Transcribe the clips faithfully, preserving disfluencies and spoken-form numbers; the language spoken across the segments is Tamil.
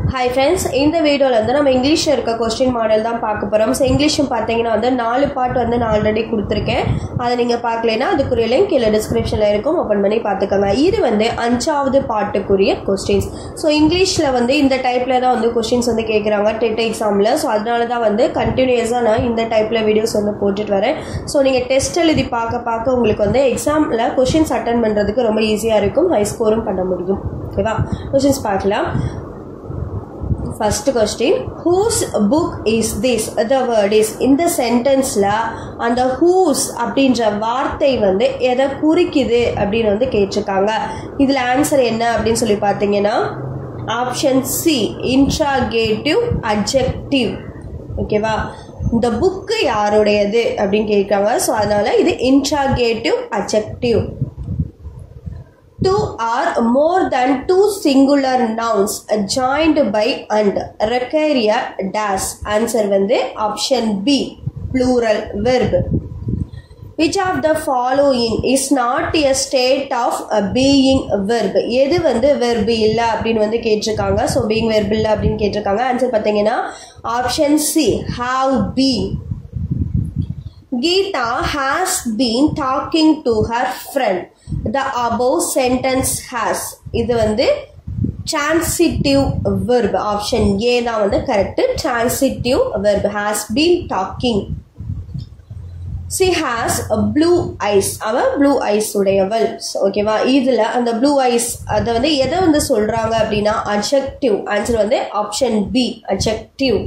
Hi friends, இந்த வீடியோல வந்து நம்ம இங்கிலீஷ்ல இருக்க क्वेश्चन மாடல் தான் பார்க்க போறோம். சோ இங்கிலீஷும் பாத்தீங்கன்னா வந்து நாலு பார்ட் வந்து நான் ஆல்ரெடி கொடுத்திருக்கேன். அத நீங்க பார்க்கலைனா அதுக்குரிய லிங்க் கீழ டிஸ்கிரிப்ஷன்ல இருக்கும். ஓபன் பண்ணி பாத்துக்கங்க. இது வந்து அஞ்சாவது பார்ட்டுக்குரிய क्वेश्चंस. சோ இங்கிலீஷ்ல வந்து இந்த டைப்ல தான் வந்து क्वेश्चंस வந்து கேக்குறாங்க டெட் எக்ஸாம்ல. சோ அதனால தான் வந்து கண்டினியூஸா நான் இந்த டைப்ல வீடியோஸ் வந்து போட்டுட்டு வரேன். சோ நீங்க டெஸ்ட் எழுதி பார்க்க பார்க்க உங்களுக்கு வந்து எக்ஸாம்ல क्वेश्चंस அட்டெண்ட் பண்றதுக்கு ரொம்ப ஈஸியா இருக்கும். ஹை ஸ்கோரும் பண்ண முடியும். ஓகேவா? क्वेश्चंस பார்க்கலாம். First question, whose book is this? The word is in the sentence la and the whose அப்படிங்கற வார்த்தை வந்து எதை குறிக்குது அப்படினு வந்து கேட்டிருக்காங்க. இதுல ஆன்சர் என்ன அப்படினு சொல்லி பாத்தீங்கன்னா ஆப்ஷன் சி interrogative adjective. ஓகேவா? இந்த புக் யாருடையது அப்படினு கேக்குறாங்க. சோ அதனால இது interrogative adjective. Two or more than two singular nouns joined by and require a dash. Answer வந்து option B plural verb. Which of the following is not a state of a being verb? எது வந்து verb இல்ல அப்படினு வந்து கேட்டிருக்காங்க. So being verb இல்ல அப்படினு கேட்டிருக்காங்க. ஆன்சர் பாத்தீங்கன்னா option C have been. Geeta has been talking to her friend. The above sentence has. இது வந்து transitive verb. Option A தான் வந்து correct. Transitive verb. Has been talking. She has a blue eyes. அவ blue eyes உடையவள். ஓகேவா? இதுல அந்த blue eyes அத வந்து எதை வந்து சொல்றாங்க அப்படின்னா adjective. ஆன்சர் வந்து option B adjective.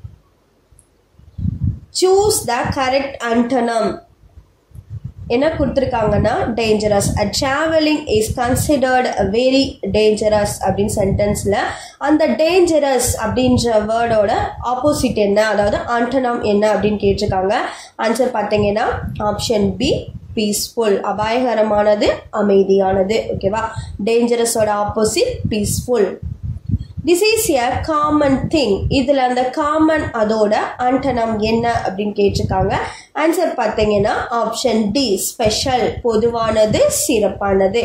Choose the correct antonym. என்ன கொடுத்திருக்காங்கன்னா dangerous. A traveling is considered very dangerous அப்படின் சென்டென்ஸ்ல அந்த dangerous அப்படின்ற வேர்டோட ஆப்போசிட் என்ன, அதாவது antonym என்ன அப்படின் கேட்டிருக்காங்க. ஆன்சர் பாத்தீங்கன்னா ஆப்ஷன் பி peaceful. அபாயகரமானது, அமைதியானது. ஓகேவா? dangerous ஓட opposite peaceful. This is a common thing. இதுல அந்த common அதோட antonym என்ன அப்படினு கேட்டிருக்காங்க. ஆன்சர் பாத்தீங்கன்னா ஆப்ஷன் டி special. பொதுவானது, சிறப்பானது.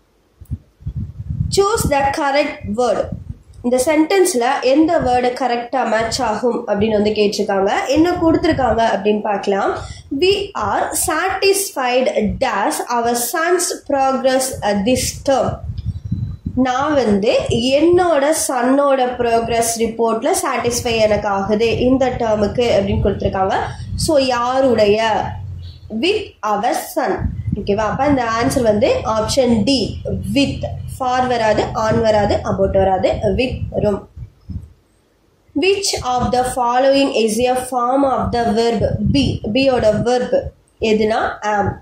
Choose the correct word. இந்த சென்டென்ஸ்ல எந்த வேர்டு கரெக்டா மேட்ச் ஆகும் அப்படின்னு வந்து கேட்டிருக்காங்க. என்ன கொடுத்திருக்காங்க அப்படின்னு பார்க்கலாம். We are satisfied dash our son's progress at this term. நான் வந்து என்னோட சன்னோட ப்ரோக்ரஸ் ரிப்போர்ட்ல சாட்டிஸ்ஃபை எனக்கு ஆகுது இந்த டேர்முக்கு அப்படின்னு கொடுத்துருக்காங்க. ஸோ யாருடைய? வித் அவர் சன். ஓகேவா? அப்போ இந்த ஆன்சர் வந்து ஆப்ஷன் டி வித். ஃபார் வராது, ஆன் வராது, அபவுட் வராது, வித் வரும். Which of the following is a form of the verb? B. பியோட வெர்ப் எதுனா am.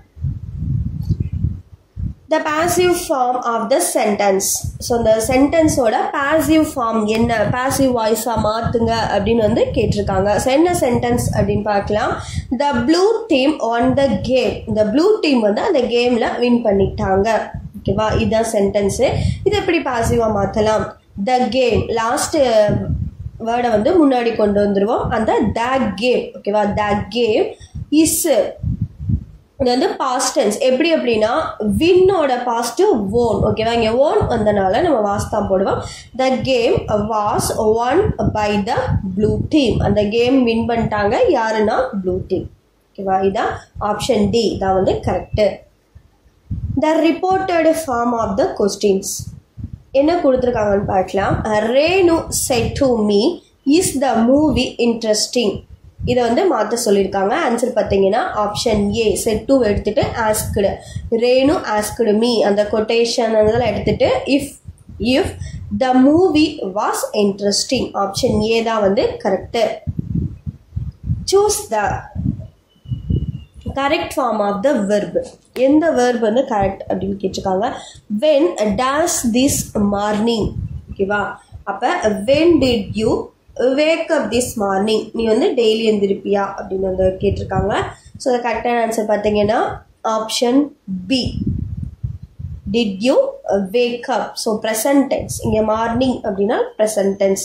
The passive form of the sentence. So the sentence ஓட passive form என்ன? passive voice மாத்துங்க அப்படின்னு வந்து கேட்டிருக்காங்க. So என்ன sentence அப்படின்னு பார்க்கலாம். The blue team won the game. The blue team வந்து அந்த கேம்ல வின் பண்ணிட்டாங்க. ஓகேவா? இதான் சென்டென்ஸ். இது எப்படி பாசிவா மாத்தலாம்? The game லாஸ்ட் வேர்டை வந்து முன்னாடி கொண்டு வந்துருவோம். அந்த the game. ஓகேவா? The game is இது வந்து பாஸ்ட் டென்ஸ். எப்படி அப்படின்னா வின்னோட பாஸ்ட் won. ஓகேவா? இங்க won வந்தனால நம்ம வாஸ் தான் போடுவோம். The game was won by the blue team. அந்த கேம் வின் பண்ணிட்டாங்க. யாருன்னா blue team. ஓகேவா? இதான் ஆப்ஷன் டி தான் வந்து correct. The reported form of the questions. என்ன கொடுத்துருக்காங்கன்னு பார்க்கலாம். Renu said to me, is the movie interesting? இதை வந்து மாற்ற சொல்லியிருக்காங்க. ஆன்சர் பார்த்தீங்கன்னா ஆப்ஷன் ஏ செட் டூ எடுத்துட்டு ஆஸ்க்டு. ரேணு ஆஸ்க்டு மீ அந்த கொட்டேஷன் அதெல்லாம் எடுத்துட்டு if if the movie was interesting. Option A தான் வந்து correct. Choose the correct form of the verb. எந்த வெர்ப் வந்து கரெக்ட் அப்படின்னு கேட்டிருக்காங்க. When dash this morning. ஓகேவா? அப்போ when did you wake up this morning. நீ வந்து டெய்லி எழுந்திருப்பியா அப்படின்னு வந்து கேட்டிருக்காங்க. ஸோ கரெக்டான ஆன்சர் பார்த்தீங்கன்னா option B did you wake up. So present tense. இங்கே மார்னிங் அப்படின்னா present tense.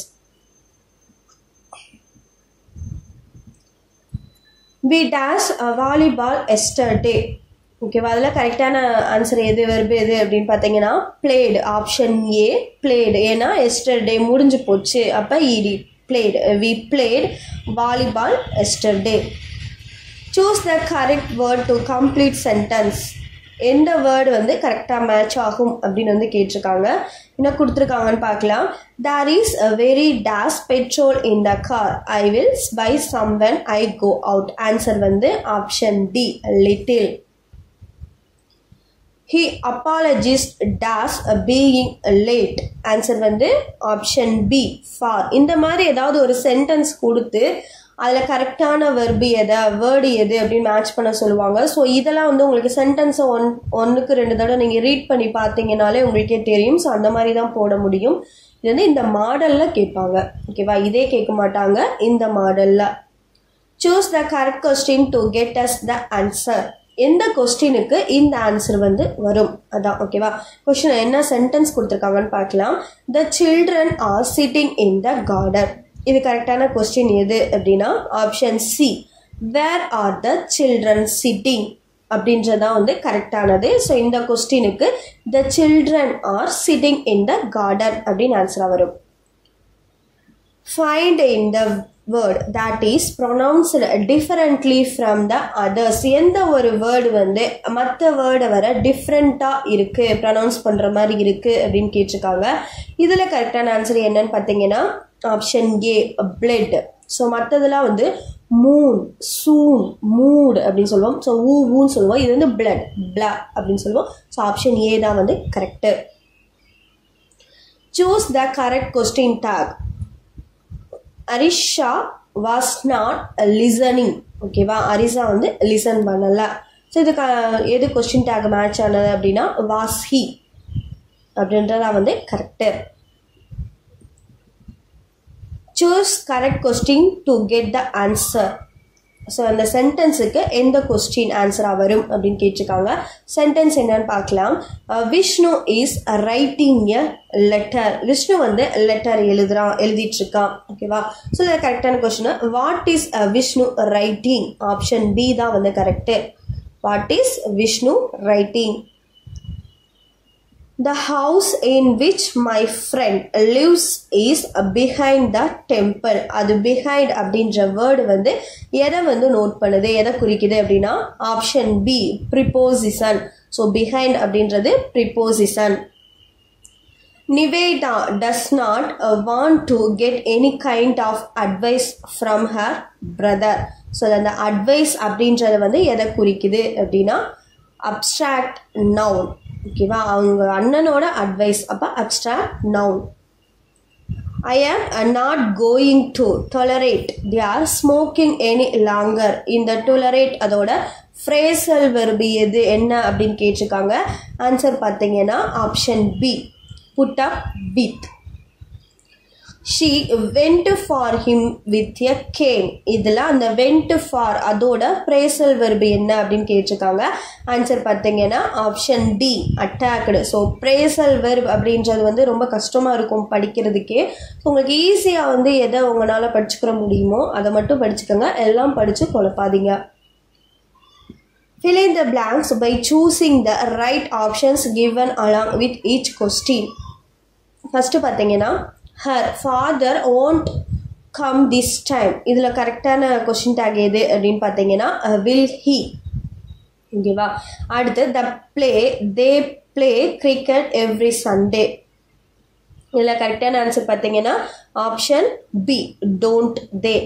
We dash a volleyball yesterday. ஓகேவா? அதில் கரெக்டான ஆன்சர் எது வெர்பு எது அப்படின்னு பார்த்தீங்கன்னா பிளேடு. Option A played. ஏன்னா எஸ்டர்டே முடிஞ்சு போச்சு, அப்போ ed played. We played volleyball yesterday. Choose the correct word to complete sentence. எந்த வேர்டு வந்து கரெக்டாக மேட்ச் ஆகும் அப்படின்னு வந்து கேட்டிருக்காங்க. என்ன கொடுத்துருக்காங்கன்னு பார்க்கலாம். There is a very dash petrol in the car. I will buy some when I go out. Answer வந்து option D little. He apologized dash being late. Answer வந்து ஆப்ஷன் பி far. இந்த மாதிரி ஏதாவது ஒரு சென்டென்ஸ் கொடுத்து அதில் கரெக்டான வெர்பு எதை வேர்டு எது அப்படின்னு மேட்ச் பண்ண சொல்லுவாங்க. ஸோ இதெல்லாம் வந்து உங்களுக்கு சென்டென்ஸை ஒன் ஒன்றுக்கு ரெண்டு தடவை நீங்கள் ரீட் பண்ணி பார்த்தீங்கனாலே உங்களுக்கே தெரியும். ஸோ அந்த மாதிரி தான் போட முடியும். இது வந்து இந்த மாடலில் கேட்பாங்க. ஓகேவா? இதே கேட்க மாட்டாங்க, இந்த மாடலில். Choose the correct question to get as the answer. எந்த கொஸ்டினுக்கு இந்த ஆன்சர் வந்து வரும் அதான். ஓகேவா? கொஸ்டின் என்ன சென்டென்ஸ் கொடுத்துருக்காங்கன்னு பார்க்கலாம். The children are sitting in the garden. இது கரெக்டான கொஸ்டின் எது அப்படின்னா option C where are the children sitting அப்படின்றதான் வந்து கரெக்டானது. ஸோ இந்த கொஸ்டினுக்கு the children are sitting in the garden அப்படின்னு ஆன்சராக வரும். Find in the word that is pronounced differently from the others. எந்த ஒரு வேர்டு வந்து மற்ற வேர்டை வர டிஃப்ரெண்ட்டாக இருக்குது, ப்ரொனவுன்ஸ் பண்ணுற மாதிரி இருக்குது அப்படின்னு கேட்டிருக்காங்க. இதில் கரெக்டான ஆன்சர் என்னன்னு பார்த்தீங்கன்னா ஆப்ஷன் ஏ பிளட். ஸோ மற்றதெல்லாம் வந்து மூன் சூன் மூட் அப்படின்னு சொல்லுவோம். ஸோ ஊ ஊன்னு சொல்லுவோம். இது வந்து பிளட் பிளா அப்படின்னு சொல்லுவோம். ஸோ ஆப்ஷன் ஏ தான் வந்து correct. Choose the correct question tag. Arisha was not listening. ஓகேவா? அரிஷா வந்து லிசன் பண்ணல. ஸோ இது எது கொஸ்டின் டேக் மேட்ச் ஆனது அப்படின்னா வாஸ் ஹி அப்படின்றதா வந்து correct. Choose correct question to get the answer. So அந்த சென்டென்ஸுக்கு எந்த கொஸ்டின் ஆன்சராக வரும் அப்படின்னு கேட்டிருக்காங்க. சென்டென்ஸ் என்னன்னு பார்க்கலாம். Vishnu is writing a letter. Vishnu வந்து லெட்டர் எழுதுறான் எழுதிட்டு இருக்கான். ஓகேவா? ஸோ இது கரெக்டான question. What is Vishnu writing? Option B தான் வந்து correct. What is Vishnu writing? The house in which my friend lives is behind the temple. அது behind அப்படின்ற வேர்டு வந்து எதை வந்து நோட் பண்ணுது, எதை குறிக்குது அப்படின்னா option B preposition. So behind அப்படின்றது preposition. Niveda does not uh, want to get any kind of advice from her brother. So அந்த அட்வைஸ் அப்படின்றது வந்து எதை குறிக்குது அப்படின்னா அப்ஸ்ட்ராக்ட் நவுன். ஓகேவா? அவங்க அண்ணனோட அட்வைஸ், அப்போ abstract noun. I am not going to tolerate their smoking any longer. இந்த டொலரேட் அதோட ஃப்ரேசல் வெர்பு எது என்ன அப்படின்னு கேட்டிருக்காங்க. ஆன்சர் பார்த்தீங்கன்னா option B put up with. she went for him with a cane. இதில் அந்த went for அதோட phrasal verb என்ன அப்படின்னு கேட்டிருக்காங்க. ஆன்சர் பார்த்தீங்கன்னா option D attacked. So phrasal verb அப்படின்றது வந்து ரொம்ப கஷ்டமாக இருக்கும் படிக்கிறதுக்கே. ஸோ உங்களுக்கு ஈஸியாக வந்து எதை உங்களால் படிச்சுக்கிற முடியுமோ அதை மட்டும் படிச்சுக்கோங்க, எல்லாம் படித்து குழப்பாதீங்க. Fill in the blanks by choosing the right options given along with each question. First பார்த்தீங்கன்னா her father won't come this time. இதில் கரெக்டான கொஸ்டின் டேக் எது அப்படின்னு பார்த்தீங்கன்னா will he. ஓகேவா? அடுத்து the play they play cricket every Sunday. இதில் கரெக்டான ஆன்சர் பார்த்தீங்கன்னா option B don't they.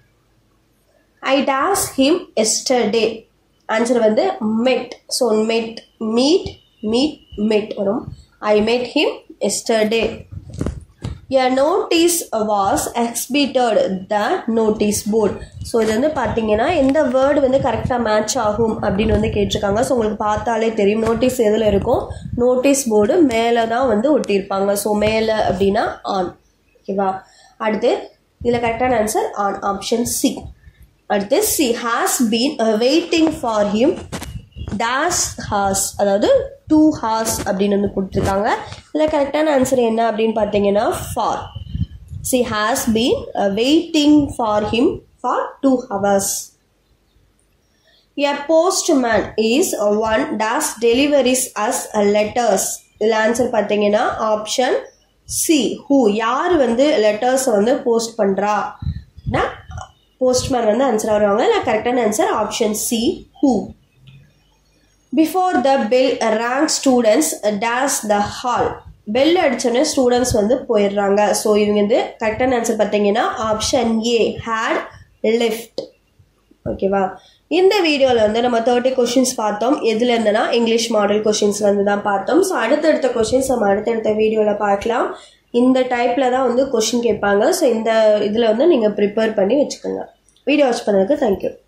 I dash him yesterday. Answer வந்து met. So met meet meet met வரும். I met him yesterday. A notice was exhibited the notice board. So இது வந்து பார்த்தீங்கன்னா எந்த வேர்டு வந்து கரெக்டாக மேட்ச் ஆகும் அப்படின்னு வந்து கேட்டிருக்காங்க. ஸோ உங்களுக்கு பார்த்தாலே தெரியும் நோட்டீஸ் எதில் இருக்கும், நோட்டீஸ் போர்டு மேலே தான் வந்து ஒட்டியிருப்பாங்க. ஸோ மேலே அப்படின்னா ஆன். ஓகேவா? அடுத்து இதில் கரெக்டான ஆன்சர் ஆன் ஆப்ஷன் சி. அடுத்து C has been waiting for him dash hours, அதாவது டூ ஹார்ஸ் அப்படின்னு வந்து கொடுத்துருக்காங்க. இதில் கரெக்டான ஆன்சர் என்ன அப்படின்னு பார்த்தீங்கன்னா for. C has been waiting for him for two hours. A postman is one that delivers us letters. இதில் ஆன்சர் பார்த்தீங்கன்னா ஆப்ஷன் சி ஹூ. யார் வந்து லெட்டர்ஸ் வந்து போஸ்ட் பண்ணுறா அப்படின்னா போஸ்ட்மேன் வந்து ஆன்சர் வருவாங்க. இல்லை கரெக்டான answer option C who. Before the bell rang students dash the hall. Bell அடித்தோடனே ஸ்டூடெண்ட்ஸ் வந்து போயிடுறாங்க. ஸோ இவங்க வந்து கரெக்டான ஆன்சர் பார்த்தீங்கன்னா ஆப்ஷன் ஏ ஹேட் லெஃப்ட். ஓகேவா? இந்த வீடியோவில் வந்து நம்ம தேர்ட்டி கொஷின்ஸ் பார்த்தோம். எதுல இருந்துன்னா இங்கிலீஷ் மாடல் கொஷின்ஸ்ல இருந்து தான் பார்த்தோம். ஸோ அடுத்தடுத்த கொஷின்ஸ் நம்ம அடுத்தடுத்த வீடியோவில் பார்க்கலாம். இந்த டைப்பில் தான் வந்து கொஷின் கேட்பாங்க. ஸோ இந்த இதில் வந்து நீங்கள் ப்ரிப்பேர் பண்ணி வச்சுக்கோங்க. வீடியோ வாட்ச் பண்ணதுக்கு தேங்க்யூ.